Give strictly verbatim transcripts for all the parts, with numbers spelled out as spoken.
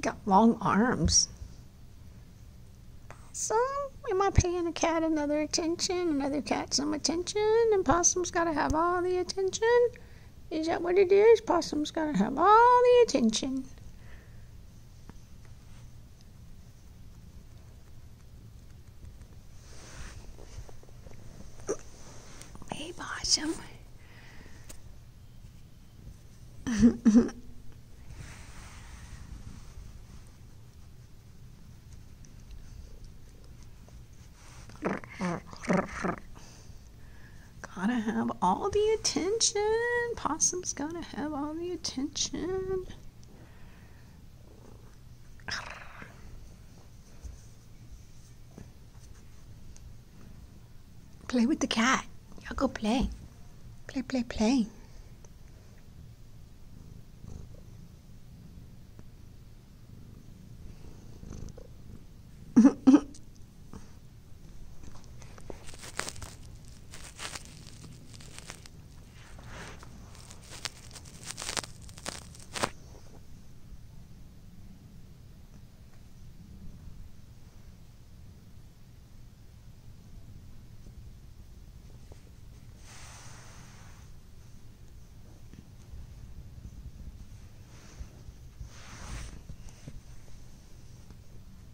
got long arms. Possum, am I paying a cat another attention? Another cat some attention? And Possum's got to have all the attention? Is that what it is? Possum's got to have all the attention. Hey, Possum. Gotta have all the attention. Possum's gotta have all the attention. Play with the cat. Y'all go play. Play, play, play.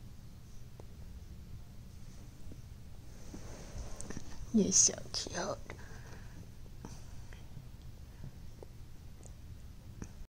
You're so cute.